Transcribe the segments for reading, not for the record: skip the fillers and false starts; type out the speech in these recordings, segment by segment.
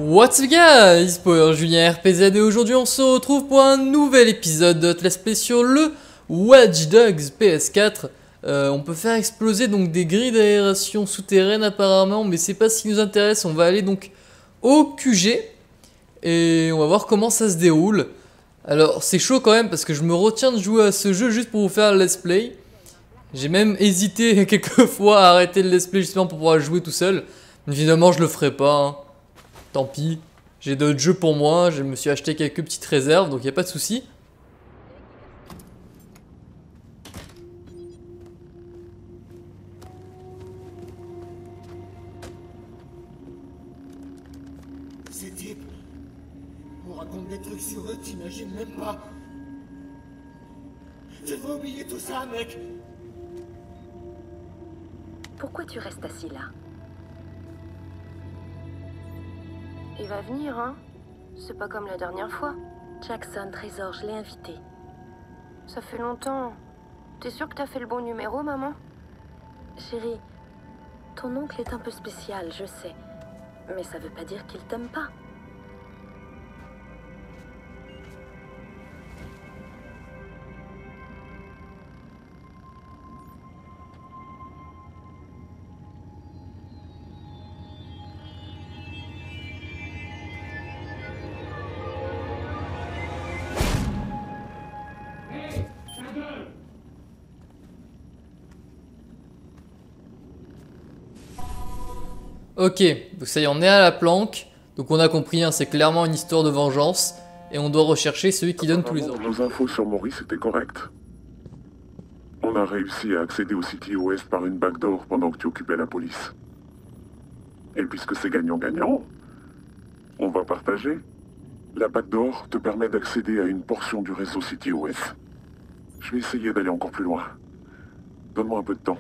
What's up guys, Power Julien RPZ et aujourd'hui on se retrouve pour un nouvel épisode de Let's Play sur le Watch Dogs PS4. On peut faire exploser donc des grilles d'aération souterraines apparemment, mais c'est pas ce qui nous intéresse. On va aller donc au QG et on va voir comment ça se déroule. Alors c'est chaud quand même parce que je me retiens de jouer à ce jeu juste pour vous faire le Let's Play. J'ai même hésité quelques fois à arrêter le Let's Play justement pour pouvoir jouer tout seul. Mais évidemment je le ferai pas, hein. Tant pis, j'ai d'autres jeux pour moi, je me suis acheté quelques petites réserves, donc il n'y a pas de souci. Ces types, on raconte des trucs sur eux, t'imagines même pas. Tu vas oublier tout ça, mec. Pourquoi tu restes assis là? Il va venir, hein? C'est pas comme la dernière fois. Jackson, Trésor, je l'ai invité. Ça fait longtemps. T'es sûre que t'as fait le bon numéro, maman? Chérie, ton oncle est un peu spécial, je sais. Mais ça veut pas dire qu'il t'aime pas. Ok, donc ça y est, on est à la planque. Donc on a compris, hein, c'est clairement une histoire de vengeance. Et on doit rechercher celui qui donne tous les ordres. Nos infos sur Maurice étaient correctes. On a réussi à accéder au City Ouest par une backdoor pendant que tu occupais la police. Et puisque c'est gagnant-gagnant, on va partager. La backdoor te permet d'accéder à une portion du réseau City Ouest. Je vais essayer d'aller encore plus loin. Donne-moi un peu de temps.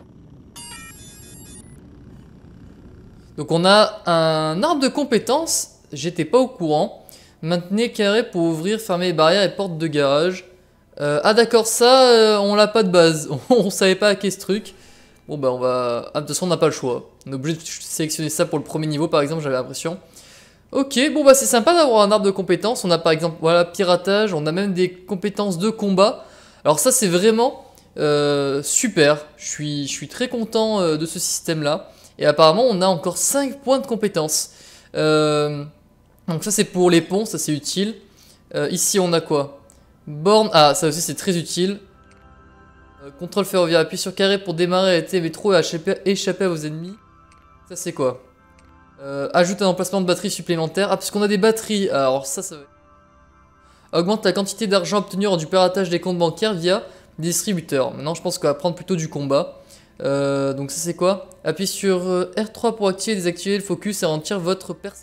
Donc on a un arbre de compétences, j'étais pas au courant. Maintenez carré pour ouvrir, fermer les barrières et portes de garage. Ah d'accord, ça on l'a pas de base, on savait pas à quel ce truc. Bon bah on va... Ah, de toute façon on n'a pas le choix. On est obligé de sélectionner ça pour le premier niveau par exemple, j'avais l'impression. Ok, bon bah c'est sympa d'avoir un arbre de compétences. On a par exemple, voilà, piratage, on a même des compétences de combat. Alors ça c'est vraiment super, je suis très content de ce système là. Et apparemment, on a encore 5 points de compétence. Donc ça, c'est pour les ponts, ça c'est utile. Ici, on a quoi? Borne, ah, ça aussi c'est très utile. Contrôle ferroviaire, appuie sur carré pour démarrer, arrêter les métros et échapper à vos ennemis. Ça c'est quoi? Ajoute un emplacement de batterie supplémentaire. Ah, parce qu'on a des batteries. Alors ça va... Augmente la quantité d'argent obtenu lors du piratage des comptes bancaires via des distributeurs. Maintenant, je pense qu'on va prendre plutôt du combat. Donc ça c'est quoi? Appuyez sur R3 pour activer et désactiver le focus et ralentir votre personne.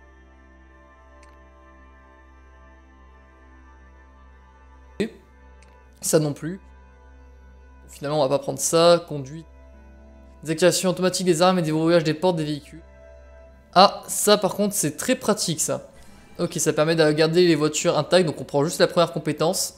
Ça non plus. Finalement on va pas prendre ça. Conduite. Désactivation automatique des armes et déverrouillage des portes des véhicules. Ah ça par contre c'est très pratique ça. Ok, ça permet de garder les voitures intactes. Donc on prend juste la première compétence.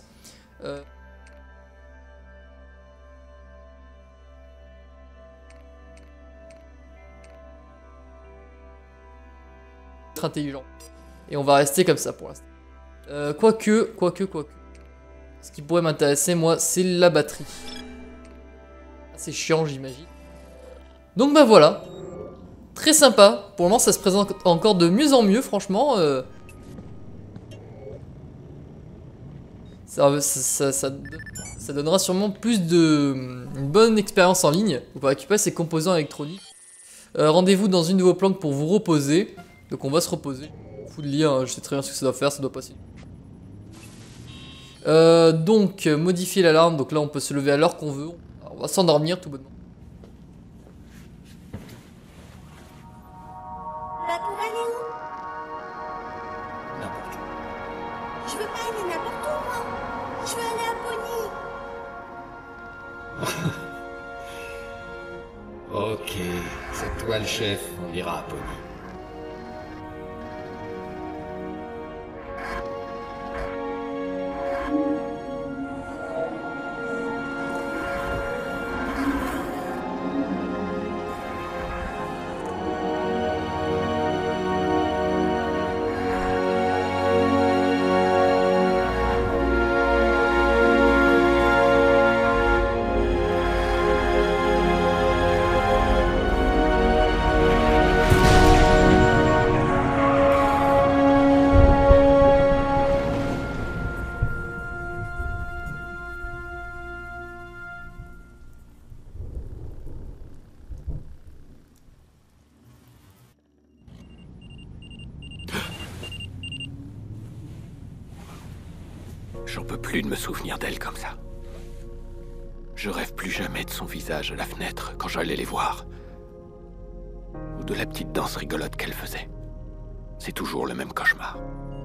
Intelligent. Et on va rester comme ça pour l'instant. Quoique. Ce qui pourrait m'intéresser, moi, c'est la batterie. C'est chiant, j'imagine. Donc bah voilà. Très sympa. Pour le moment, ça se présente encore de mieux en mieux, franchement. Ça donnera sûrement plus de... une bonne expérience en ligne. Vous pouvez récupérer ces composants électroniques. Rendez-vous dans une de vos planques pour vous reposer. Donc on va se reposer. Fou de lire, hein, je sais très bien ce que ça doit faire, ça doit passer. Donc modifier l'alarme, donc là on peut se lever à l'heure qu'on veut. Alors, on va s'endormir tout bonnement. Bah pour aller où? N'importe où. Je veux pas aller n'importe où, moi. Je veux aller à Pony. Ok, c'est toi le chef, on ira à Pony. J'en peux plus de me souvenir d'elle comme ça. Je rêve plus jamais de son visage à la fenêtre quand j'allais les voir. Ou de la petite danse rigolote qu'elle faisait. C'est toujours le même cauchemar.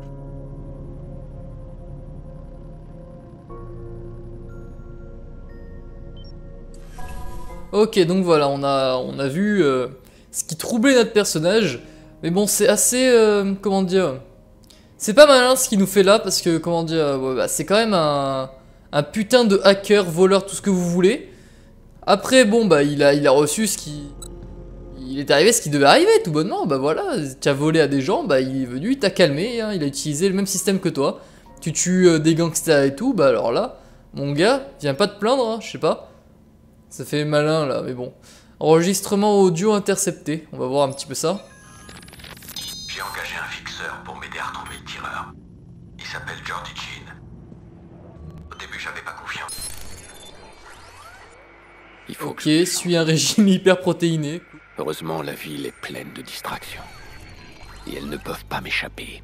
Ok, donc voilà, on a vu ce qui troublait notre personnage. Mais bon, c'est assez... comment dire... C'est pas malin ce qu'il nous fait là, parce que, comment dire... ouais, bah, c'est quand même un putain de hacker, voleur, tout ce que vous voulez. Après, bon, bah, il a reçu ce qui... Il est arrivé ce qui devait arriver, tout bonnement. Bah voilà, tu as volé à des gens, bah il est venu, il t'a calmé, hein, il a utilisé le même système que toi. Tu tues des gangsters et tout, bah alors là, mon gars, viens pas te plaindre, hein, je sais pas. Ça fait malin là, mais bon. Enregistrement audio intercepté, on va voir un petit peu ça. J'ai engagé un fixeur pour m'aider à retrouver le tireur. Il s'appelle Jordi Jean. Au début, j'avais pas confiance. Il faut Ok, suis un régime hyper protéiné. Heureusement, la ville est pleine de distractions. Et elles ne peuvent pas m'échapper.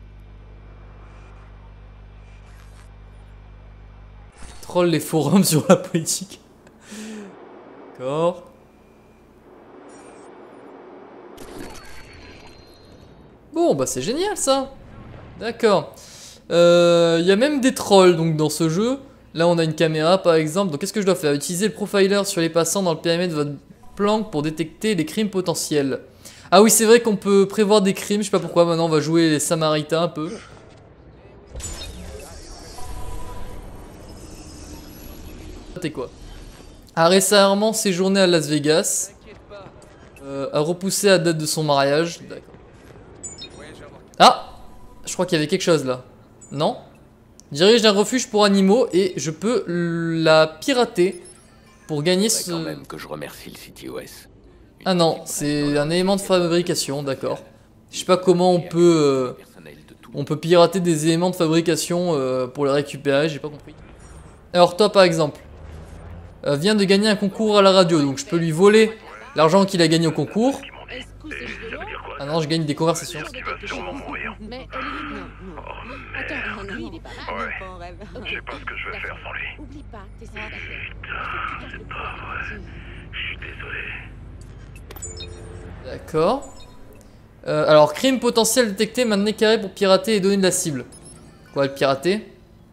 Troll les forums sur la politique. D'accord. Bon, bah c'est génial ça. D'accord. Il y a même des trolls donc dans ce jeu. Là, on a une caméra par exemple. Donc, qu'est-ce que je dois faire? Utiliser le profiler sur les passants dans le périmètre de votre planque pour détecter les crimes potentiels. Ah oui, c'est vrai qu'on peut prévoir des crimes. Je sais pas pourquoi. Maintenant, on va jouer les Samaritains un peu. T'es quoi? A récemment séjourné à Las Vegas. A repoussé la date de son mariage. D'accord. Ah! Je crois qu'il y avait quelque chose là. Non? Dirige un refuge pour animaux et je peux la pirater pour gagner ce... quand même que je remercie le CTOS. Ah non, c'est un élément de fabrication, d'accord. Je sais pas comment on peut pirater des éléments de fabrication pour les récupérer, j'ai pas compris. Alors toi par exemple, vient de gagner un concours à la radio, donc je peux lui voler l'argent qu'il a gagné au concours. Ah non, je gagne des conversations. Mais non. Attends, non, il est pas mal. Ouais. Je sais pas ce que je vais faire sans lui. Oublie pas, t'es Je suis désolé. D'accord. Alors, crime potentiel détecté, maintenez carré pour pirater et donner de la cible. Quoi, le pirater?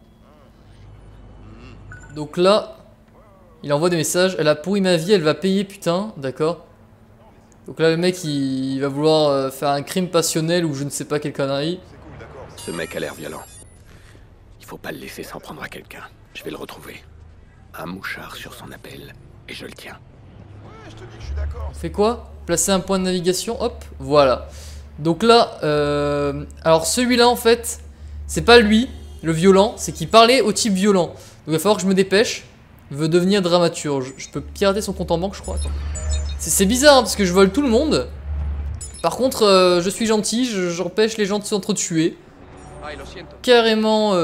Donc là, il envoie des messages. Elle a pourri ma vie, elle va payer, putain. D'accord. Donc là, le mec, il va vouloir faire un crime passionnel ou je ne sais pas quelle connerie. Ce mec a l'air violent. Il faut pas le laisser s'en prendre à quelqu'un. Je vais le retrouver. Un mouchard sur son appel, et je le tiens. On fait quoi? Placer un point de navigation, hop, voilà. Donc là, alors celui-là en fait, c'est pas lui, le violent, c'est qu'il parlait au type violent. Donc il va falloir que je me dépêche. Il veut devenir dramaturge. Je peux pirater son compte en banque, je crois. C'est bizarre hein, parce que je vole tout le monde. Par contre, je suis gentil, j'empêche les gens de s'entretuer. Carrément,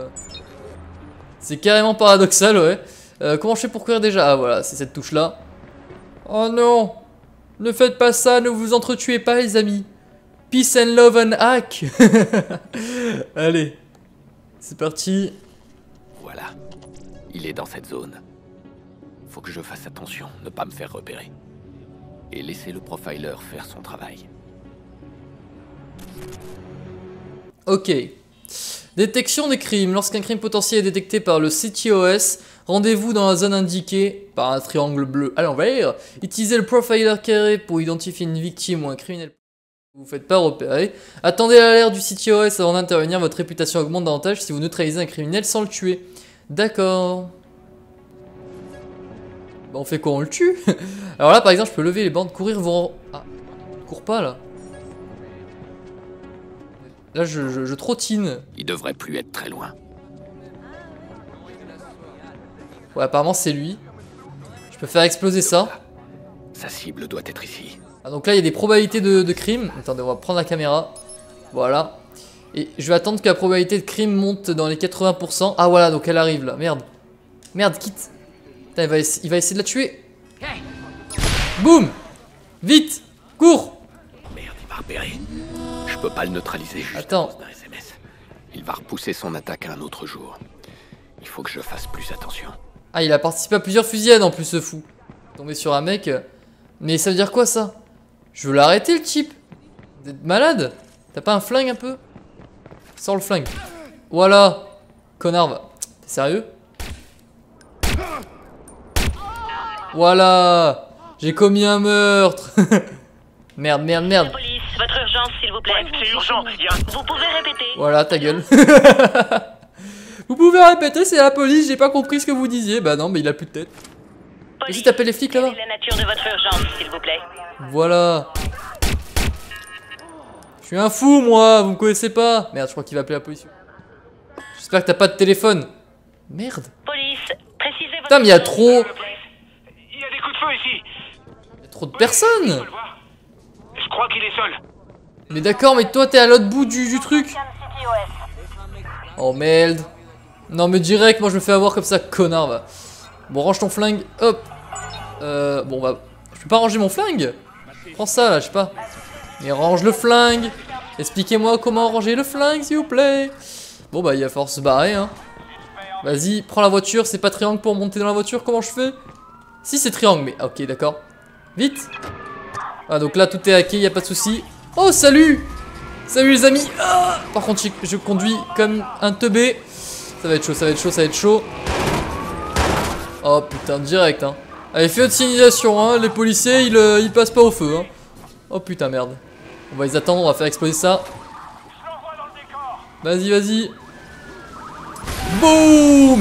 c'est carrément paradoxal, ouais. Comment je fais pour courir déjà? Ah voilà, c'est cette touche là. Oh non! Ne faites pas ça, ne vous entretuez pas les amis. Peace and love and hack. Allez, c'est parti. Voilà, il est dans cette zone. Faut que je fasse attention, ne pas me faire repérer. Et laisser le profiler faire son travail. Ok. Détection des crimes. Lorsqu'un crime potentiel est détecté par le CTOS, rendez-vous dans la zone indiquée par un triangle bleu à l'envers. Utilisez le profiler carré pour identifier une victime ou un criminel. Vous ne faites pas repérer. Attendez l'alerte du CTOS avant d'intervenir. Votre réputation augmente davantage si vous neutralisez un criminel sans le tuer. D'accord. Bah on fait quoi? On le tue. Alors là par exemple je peux lever les bandes, courir vous... Ah, cours pas là. Là je trottine. Il devrait plus être très loin. Ouais apparemment c'est lui. Je peux faire exploser ça. Sa cible doit être ici. Ah, donc là il y a des probabilités de crime. Attendez, on va prendre la caméra. Voilà. Et je vais attendre que la probabilité de crime monte dans les 80%. Ah voilà, donc elle arrive là. Merde. Merde, quitte. Putain, il va essayer de la tuer. Boum. Vite. Cours. Merde, il m'a repéré. Je peux pas le neutraliser juste Attends. à cause d'un SMS. Il va repousser son attaque à un autre jour. Il faut que je fasse plus attention. Ah, il a participé à plusieurs fusillades en plus, ce fou. Tomber sur un mec. Mais ça veut dire quoi ça? Je veux l'arrêter le type. Vous êtes malade? T'as pas un flingue un peu? Sors le flingue. Voilà. Connard va. T'es sérieux? Voilà. J'ai commis un meurtre. Merde, merde, merde. Police, votre urgence, s'il vous plaît. C'est urgent, Vous pouvez répéter. Voilà, ta gueule. Vous pouvez répéter, c'est la police, j'ai pas compris ce que vous disiez. Bah non, mais il a plus de tête. Et si t'appelles les flics là-bas? Quelle est la nature de votre urgence, s'il vous plaît? Voilà. Je suis un fou, moi, vous me connaissez pas. Merde, je crois qu'il va appeler la police. J'espère que t'as pas de téléphone. Merde. Police, précisez votre... Putain, mais il y a trop... Il y a des coups de feu ici. Il y a trop de personnes. Je crois qu'il est seul. Mais d'accord, mais toi t'es à l'autre bout du truc. Oh merde. Non mais direct, moi je me fais avoir comme ça, connard va. Bon, range ton flingue, hop. Bon bah, je peux pas ranger mon flingue. Prends ça là, je sais pas. Mais range le flingue. Expliquez-moi comment ranger le flingue s'il vous plaît. Bon bah il va falloir se barrer hein. Vas-y, prends la voiture, c'est pas triangle pour monter dans la voiture, comment je fais? Si c'est triangle, mais ok d'accord. Vite. Ah donc là tout est hacké, y a pas de souci. Oh salut. Salut les amis. Ah, par contre je conduis comme un teubé. Ça va être chaud, ça va être chaud, ça va être chaud. Oh putain, direct hein. Allez, feu de signalisation hein, les policiers ils passent pas au feu hein. Oh putain merde. On va les attendre, on va faire exploser ça. Vas-y, vas-y. Boum.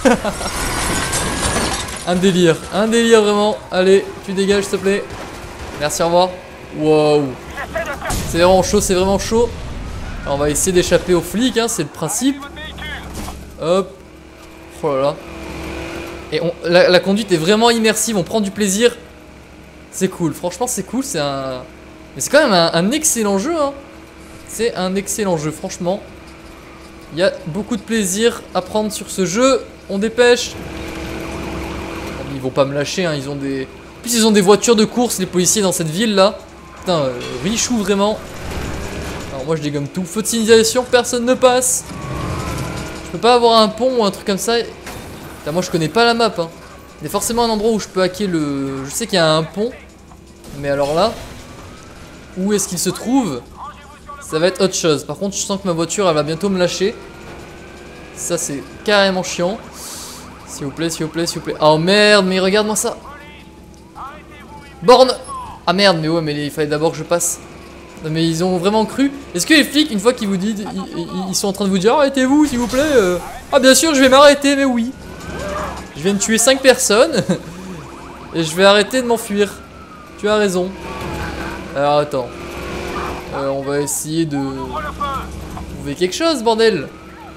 un délire vraiment. Allez, tu dégages s'il te plaît. Merci, au revoir. Wow. C'est vraiment chaud, c'est vraiment chaud. Alors, on va essayer d'échapper aux flics, hein, c'est le principe. Hop. Oh là là. Et la conduite est vraiment immersive, on prend du plaisir. C'est cool, franchement c'est cool, c'est un... Mais c'est quand même un excellent jeu, hein. C'est un excellent jeu, franchement. Il y a beaucoup de plaisir à prendre sur ce jeu. On dépêche. Ils vont pas me lâcher, hein, ils ont des... En plus ils ont des voitures de course, les policiers dans cette ville là. Putain, richou vraiment. Alors moi je dégomme tout. Feu de signalisation, personne ne passe. Je peux pas avoir un pont ou un truc comme ça. Putain, moi je connais pas la map hein. Il y a forcément un endroit où je peux hacker le... Je sais qu'il y a un pont. Mais alors là, où est-ce qu'il se trouve? Ça va être autre chose. Par contre je sens que ma voiture elle va bientôt me lâcher. Ça c'est carrément chiant. S'il vous plaît, s'il vous plaît, s'il vous plaît. Oh merde, mais regarde-moi ça. Borne. Ah merde, mais ouais, mais il fallait d'abord que je passe. Non mais ils ont vraiment cru. Est-ce que les flics, une fois qu'ils vous disent, ils sont en train de vous dire arrêtez-vous s'il vous plaît Ah bien sûr je vais m'arrêter, mais oui. Je viens de tuer 5 personnes. Et je vais arrêter de m'enfuir. Tu as raison. Alors attends. On va essayer de trouver quelque chose, bordel.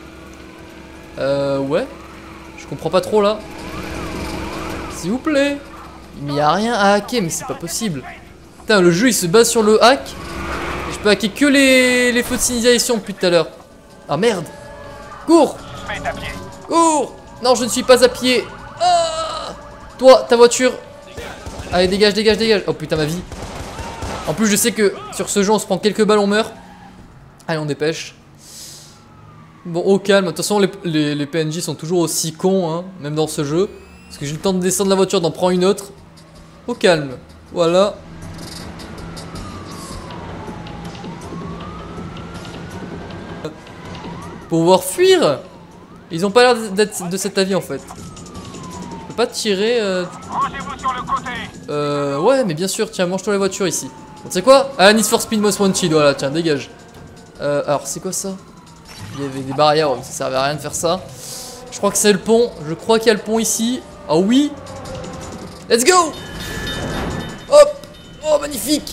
Ouais. Je comprends pas trop là. S'il vous plaît. Il n'y a rien à hacker, mais c'est pas possible. Putain, le jeu il se base sur le hack. Et je peux hacker que les feux de signalisation depuis tout à l'heure. Ah merde. Cours. Cours. Non, je ne suis pas à pied. Ah. Toi, ta voiture. Allez, dégage, dégage, dégage. Oh putain, ma vie. En plus, je sais que sur ce jeu, on se prend quelques balles, on meurt. Allez, on dépêche. Bon, au calme. De toute façon, les PNJ sont toujours aussi cons, hein, même dans ce jeu. Parce que j'ai le temps de descendre de la voiture, d'en prendre une autre. Au calme. Voilà. Pour pouvoir fuir. Ils ont pas l'air d'être de cet avis en fait. Je peux pas tirer. Rangez-vous sur le côté. Ouais, mais bien sûr. Tiens, mange-toi la voiture ici. Bon, tu sais quoi? Ah, Need for Speed Most Wanted. Voilà, tiens, dégage. Alors, c'est quoi ça? Il y avait des barrières. Ouais, ça servait à rien de faire ça. Je crois que c'est le pont. Je crois qu'il y a le pont ici. Ah oui. Let's go. Hop. Oh, magnifique.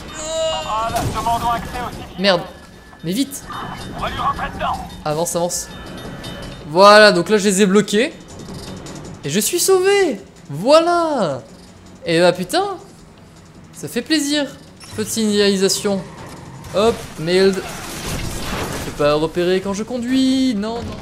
Merde. Mais vite. On va lui rentrer dedans. Avance, avance. Voilà, donc là je les ai bloqués. Et je suis sauvé. Voilà. Et bah putain. Ça fait plaisir. Feu de signalisation. Hop, merde. Je peux pas repérer quand je conduis. Non, non.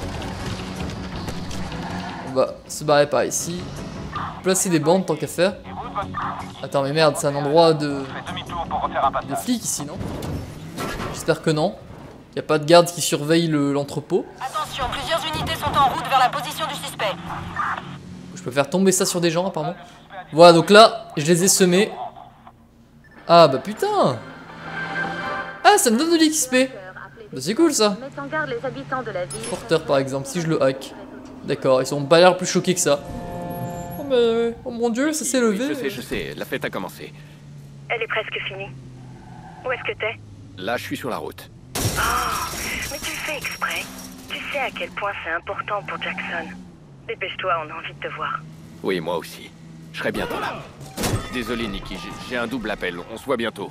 On va se barrer par ici. Placer des bandes tant qu'à faire. Attends, mais merde, c'est un endroit de flics ici, non? J'espère que non. Y a pas de garde qui surveille l'entrepôt. Attention, Attention, plusieurs unités sont en route vers la position du suspect. Je peux faire tomber ça sur des gens apparemment. Voilà, donc là, je les ai semés. Ah bah putain. Ah, ça me donne de l'XP. Bah, c'est cool ça. Mettent en garde les habitants de la ville. Porteur par exemple, si je le hack. D'accord, ils sont pas l'air plus choqués que ça. Oh mais... Oh mon dieu, ça s'est levé. Je sais, la fête a commencé. Elle est presque finie. Où est-ce que t'es? Là, je suis sur la route. Mais tu le fais exprès. Tu sais à quel point c'est important pour Jackson. Dépêche-toi, on a envie de te voir. Oui, moi aussi. Je serai bientôt là. Désolé, Nikki, j'ai un double appel. On se voit bientôt.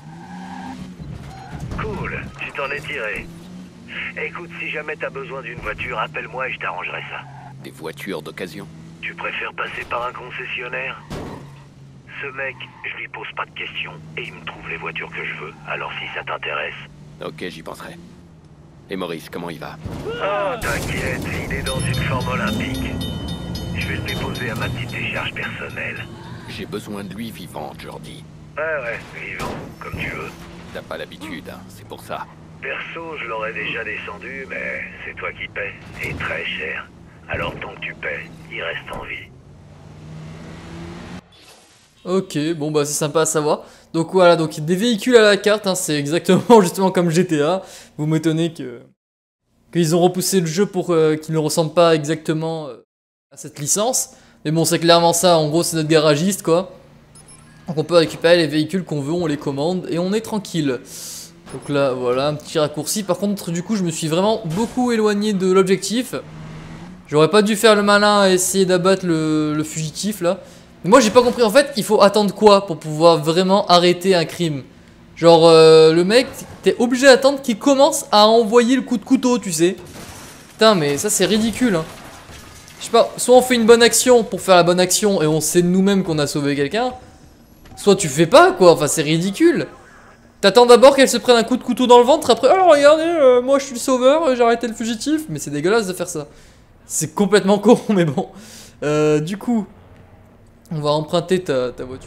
Cool, tu t'en es tiré. Écoute, si jamais t'as besoin d'une voiture, appelle-moi et je t'arrangerai ça. Des voitures d'occasion? Tu préfères passer par un concessionnaire? Ce mec, je lui pose pas de questions et il me trouve les voitures que je veux. Alors si ça t'intéresse... Ok, j'y penserai. Et Maurice, comment il va? Oh, t'inquiète, il est dans une forme olympique. Je vais le déposer à ma petite décharge personnelle. J'ai besoin de lui vivant, Jordi. Ouais, vivant, comme tu veux. T'as pas l'habitude, hein, c'est pour ça. Perso, je l'aurais déjà descendu, mais c'est toi qui paies. Et très cher. Alors tant que tu paies, il reste en vie. Ok, bon bah c'est sympa à savoir. Donc voilà, donc des véhicules à la carte, hein, c'est exactement justement comme GTA. Vous m'étonnez qu'ils ont repoussé le jeu pour qu'il ne ressemble pas exactement à cette licence. Mais bon, c'est clairement ça, en gros c'est notre garagiste quoi. Donc on peut récupérer les véhicules qu'on veut, on les commande et on est tranquille. Donc là voilà, un petit raccourci. Par contre du coup je me suis vraiment beaucoup éloigné de l'objectif. J'aurais pas dû faire le malin à essayer d'abattre le fugitif là. Mais moi j'ai pas compris, en fait il faut attendre quoi pour pouvoir vraiment arrêter un crime? Genre le mec, t'es obligé d'attendre qu'il commence à envoyer le coup de couteau, tu sais. Putain mais ça c'est ridicule hein. Je sais pas, soit on fait une bonne action pour faire la bonne action et on sait de nous-mêmes qu'on a sauvé quelqu'un. Soit tu fais pas quoi, enfin c'est ridicule. T'attends d'abord qu'elle se prenne un coup de couteau dans le ventre, après oh regardez, moi je suis le sauveur, j'ai arrêté le fugitif. Mais c'est dégueulasse de faire ça. C'est complètement con mais bon. Du coup... On va emprunter ta voiture.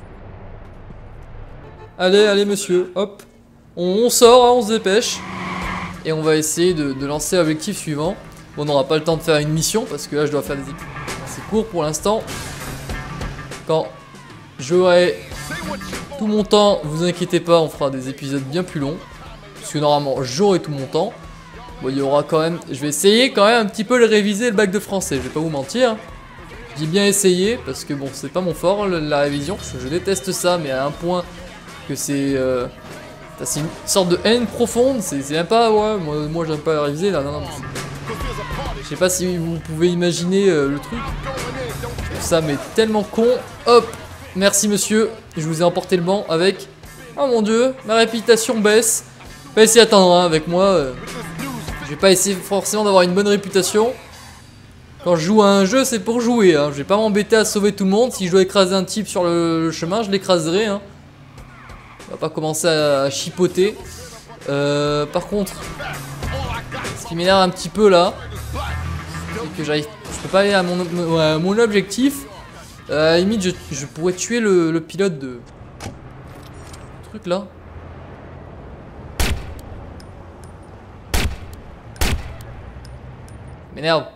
Allez monsieur, hop. On sort, hein, on se dépêche. Et on va essayer de lancer l'objectif suivant. Bon, on n'aura pas le temps de faire une mission parce que là je dois faire des épisodes. C'est court pour l'instant. Quand j'aurai tout mon temps, vous inquiétez pas, on fera des épisodes bien plus longs. Parce que normalement j'aurai tout mon temps. Bon, il y aura quand même... Je vais essayer quand même un petit peu de réviser le bac de français, je vais pas vous mentir. J'ai bien essayé, parce que bon, c'est pas mon fort, la révision. Je déteste ça, mais à un point que c'est une sorte de haine profonde. C'est même pas, ouais, moi j'aime pas réviser là, non. Je sais pas si vous pouvez imaginer le truc. Je trouve ça, mais tellement con. Hop, merci monsieur, je vous ai emporté le banc avec... Oh mon dieu, ma réputation baisse. Pas essayer d'attendre hein, avec moi. Je vais pas essayer forcément d'avoir une bonne réputation. Quand je joue à un jeu, c'est pour jouer. Hein. Je vais pas m'embêter à sauver tout le monde. Si je dois écraser un type sur le chemin, je l'écraserai. Hein. On va pas commencer à chipoter. Par contre, ce qui m'énerve un petit peu là, c'est que je peux pas aller à mon objectif. À la limite, je pourrais tuer le pilote de truc là. M'énerve.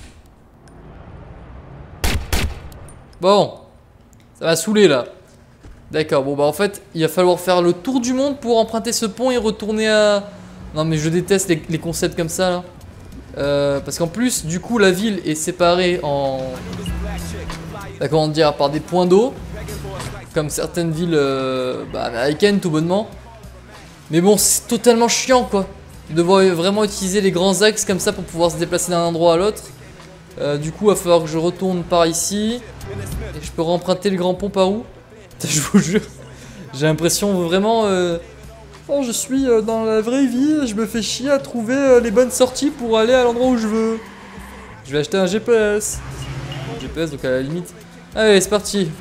Bon, ça m'a saoulé là. D'accord, bon bah en fait, il va falloir faire le tour du monde pour emprunter ce pont et retourner à... Non mais je déteste les concepts comme ça là. Parce qu'en plus, du coup, la ville est séparée en... Comment dire, par des points d'eau. Comme certaines villes américaines tout bonnement. Mais bon, c'est totalement chiant quoi. De devoir vraiment utiliser les grands axes comme ça pour pouvoir se déplacer d'un endroit à l'autre. Du coup, il va falloir que je retourne par ici. Et je peux remprunter le grand pont par où? Je vous jure, j'ai l'impression vraiment... Oh, je suis dans la vraie vie, je me fais chier à trouver les bonnes sorties pour aller à l'endroit où je veux. Je vais acheter un GPS. Un GPS, donc à la limite... Allez, c'est parti.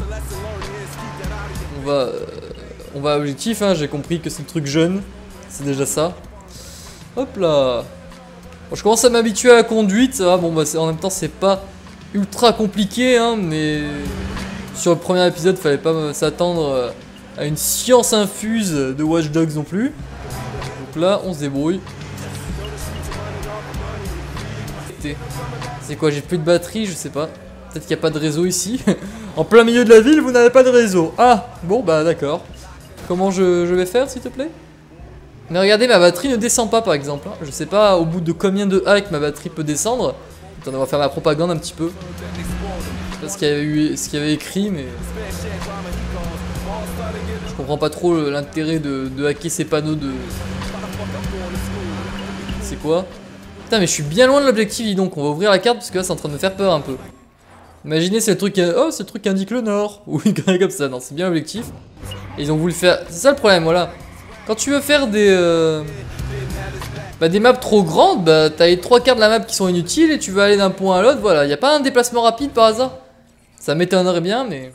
On va à objectif, hein, j'ai compris que c'est le truc jeune. C'est déjà ça. Hop là. Bon, je commence à m'habituer à la conduite, ça va. Bon, bah, en même temps, c'est pas ultra compliqué, hein, mais sur le premier épisode, fallait pas s'attendre à une science infuse de Watch Dogs non plus. Donc là, on se débrouille. déconnecté. C'est quoi, j'ai plus de batterie, je sais pas. Peut-être qu'il n'y a pas de réseau ici. En plein milieu de la ville, vous n'avez pas de réseau. Ah, bon bah d'accord. Comment je vais faire, s'il te plaît? Mais regardez, ma batterie ne descend pas par exemple. Hein. Je sais pas au bout de combien de hacks ma batterie peut descendre. Attends, on va faire ma propagande un petit peu. Je sais pas ce qu'il y avait écrit, mais... Je comprends pas trop l'intérêt de hacker ces panneaux de... C'est quoi? Putain, mais je suis bien loin de l'objectif, dis donc. On va ouvrir la carte parce que là, c'est en train de me faire peur un peu. Imaginez, c'est le truc... Oh, c'est le truc qui indique le nord. Ou une connerie comme ça. Non, c'est bien l'objectif. Et ils ont voulu faire... C'est ça le problème, voilà. Quand tu veux faire des... des maps trop grandes, bah t'as les 3/4 de la map qui sont inutiles et tu vas aller d'un point à l'autre, voilà. Y a pas un déplacement rapide par hasard? Ça m'étonnerait bien, mais...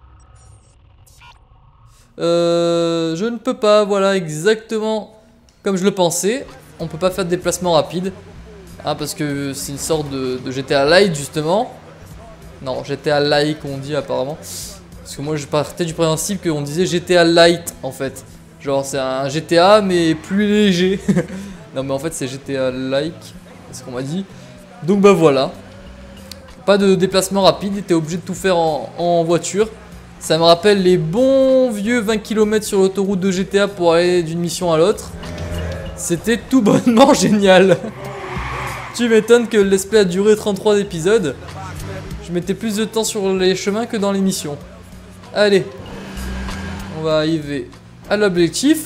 je ne peux pas, voilà, exactement comme je le pensais. On peut pas faire de déplacement rapide. Ah, parce que c'est une sorte de GTA Lite, justement. Non, GTA Like, on dit apparemment. Parce que moi, je partais du principe qu'on disait GTA Lite, en fait. Genre, c'est un GTA, mais plus léger. Non, mais en fait, c'est GTA Like, c'est ce qu'on m'a dit. Donc, bah voilà. Pas de déplacement rapide, t'es obligé de tout faire en voiture. Ça me rappelle les bons vieux 20 km sur l'autoroute de GTA pour aller d'une mission à l'autre. C'était tout bonnement génial. Tu m'étonnes que le let's play a duré 33 épisodes. Je mettais plus de temps sur les chemins que dans les missions. Allez. On va arriver à l'objectif.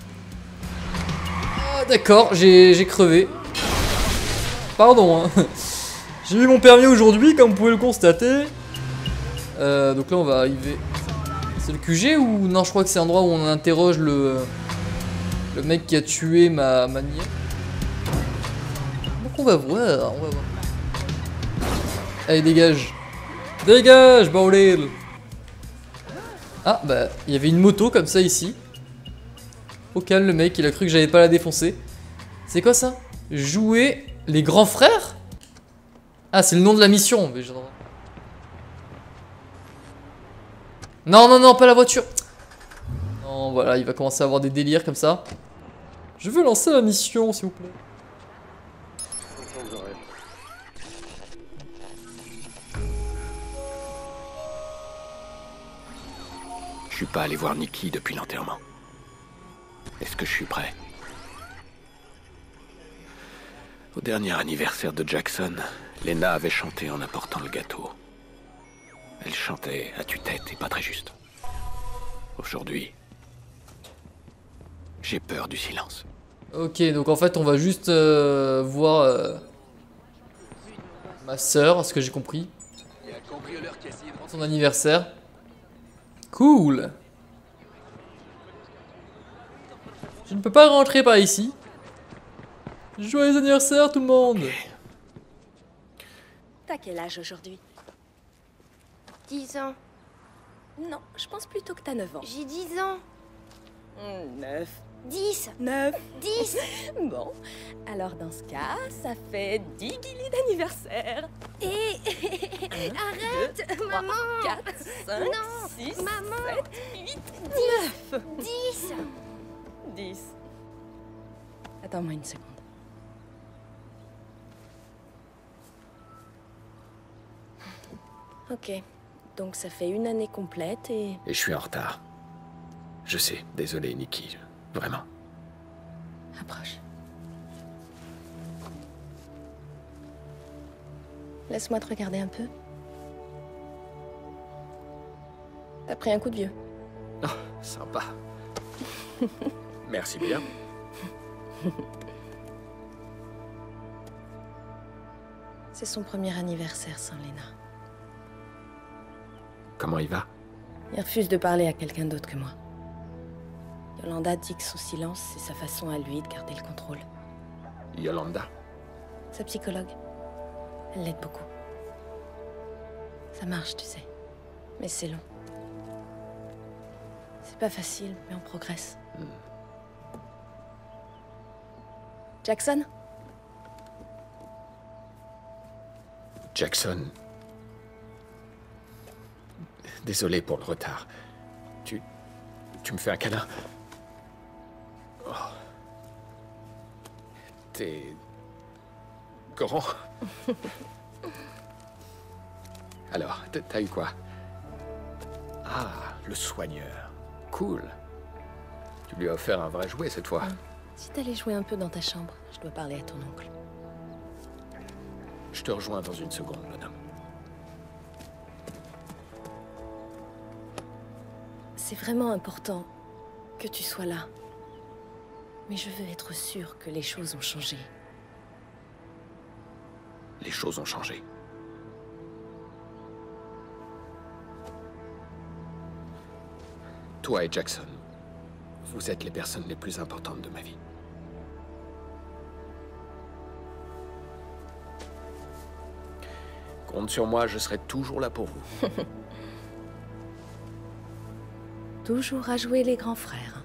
Ah, d'accord, j'ai crevé. Pardon, hein. J'ai eu mon permis aujourd'hui, comme vous pouvez le constater. Donc là, on va arriver. C'est le QG ou... Non, je crois que c'est l'endroit où on interroge le mec qui a tué ma nièce. Donc on va voir, Allez, dégage. Dégage, bordel. Ah, bah, il y avait une moto comme ça ici. Au calme, le mec, il a cru que j'allais pas la défoncer. C'est quoi ça? Jouer les grands frères? Ah, c'est le nom de la mission. Mais non, non, non, pas la voiture. Non, voilà, il va commencer à avoir des délires comme ça. Je veux lancer la mission, s'il vous plaît. Je suis pas allé voir Nikki depuis l'enterrement. Est-ce que je suis prêt? Au dernier anniversaire de Jackson, Lena avait chanté en apportant le gâteau. Elle chantait à tue-tête et pas très juste. Aujourd'hui, j'ai peur du silence. Ok, donc en fait, on va juste voir ma soeur, à ce que j'ai compris. Son anniversaire. Cool. Je ne peux pas rentrer par ici. Joyeux anniversaire tout le monde. T'as quel âge aujourd'hui? 10 ans. Non, je pense plutôt que t'as 9 ans. J'ai 10 ans. 9. 10. 9. 10. Bon, alors dans ce cas, ça fait 10 guillis d'anniversaire. Et... Arrête, 2, 3, maman. 4, 5, non, 6, maman. 7, 8, 9. 10. 10. Attends-moi une seconde. Ok, donc ça fait une année complète et... Et je suis en retard. Je sais, désolé Nikki, vraiment. Approche. Laisse-moi te regarder un peu. T'as pris un coup de vieux. Oh, sympa. Merci bien. C'est son premier anniversaire sans Lena. Comment il va? Il refuse de parler à quelqu'un d'autre que moi. Yolanda dit que son silence, c'est sa façon à lui de garder le contrôle. Yolanda? Sa psychologue. Elle l'aide beaucoup. Ça marche, tu sais. Mais c'est long. C'est pas facile, mais on progresse. Jackson? Jackson. Désolé pour le retard. Tu me fais un câlin? Oh. T'es... grand. Alors, t'as eu quoi? Ah, le soigneur. Cool. Tu lui as offert un vrai jouet cette fois. Si t'allais jouer un peu dans ta chambre, je dois parler à ton oncle. Je te rejoins dans une seconde, bonhomme. C'est vraiment important que tu sois là. Mais je veux être sûre que les choses ont changé. Les choses ont changé. Toi et Jackson, vous êtes les personnes les plus importantes de ma vie. Compte sur moi, je serai toujours là pour vous. Toujours à jouer les grands frères.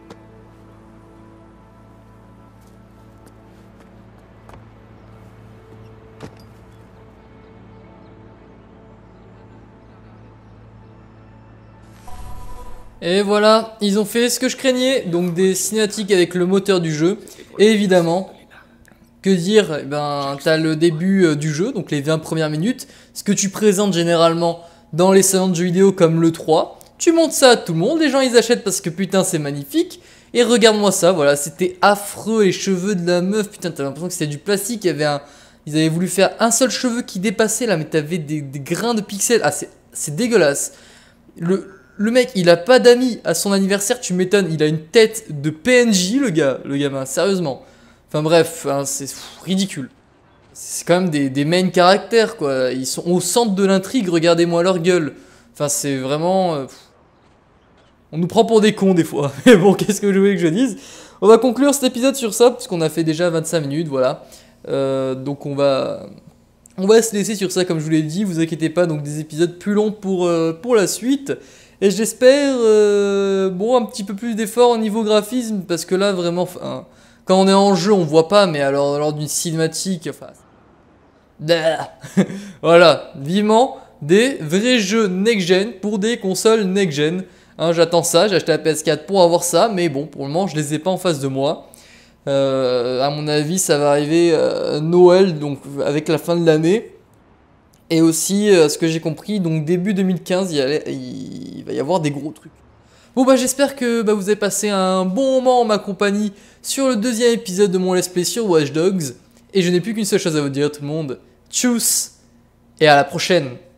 Et voilà, ils ont fait ce que je craignais, donc des cinématiques avec le moteur du jeu. Et évidemment, que dire, eh ben, t'as le début du jeu, donc les 20 premières minutes, ce que tu présentes généralement dans les salons de jeux vidéo comme le 3. Tu montres ça à tout le monde, les gens ils achètent parce que putain c'est magnifique. Et regarde-moi ça, voilà, c'était affreux, les cheveux de la meuf, putain t'as l'impression que c'était du plastique, il y avait ils avaient voulu faire un seul cheveu qui dépassait là, mais t'avais des grains de pixels, ah c'est dégueulasse. Le mec, il a pas d'amis à son anniversaire, tu m'étonnes, il a une tête de PNJ le gamin, sérieusement. Enfin bref, hein, c'est ridicule. C'est quand même des main caractères quoi, ils sont au centre de l'intrigue, regardez-moi leur gueule. Enfin c'est vraiment... on nous prend pour des cons des fois, mais bon qu'est-ce que je voulais que je dise. On va conclure cet épisode sur ça, puisqu'on a fait déjà 25 minutes, voilà. Donc on va se laisser sur ça comme je vous l'ai dit, vous inquiétez pas, donc des épisodes plus longs pour la suite. Et j'espère, bon, un petit peu plus d'effort au niveau graphisme, parce que là, vraiment, quand on est en jeu, on voit pas, mais alors lors d'une cinématique, enfin... voilà, vivement, des vrais jeux next-gen pour des consoles next-gen. Hein, j'attends ça, j'ai acheté la PS4 pour avoir ça, mais bon, pour le moment, je les ai pas en face de moi. À mon avis, ça va arriver Noël, donc avec la fin de l'année. Et aussi, ce que j'ai compris, donc début 2015, il va y avoir des gros trucs. Bon bah j'espère que vous avez passé un bon moment en ma compagnie sur le deuxième épisode de mon let's play sur Watch Dogs. Et je n'ai plus qu'une seule chose à vous dire tout le monde. Tchuss et à la prochaine.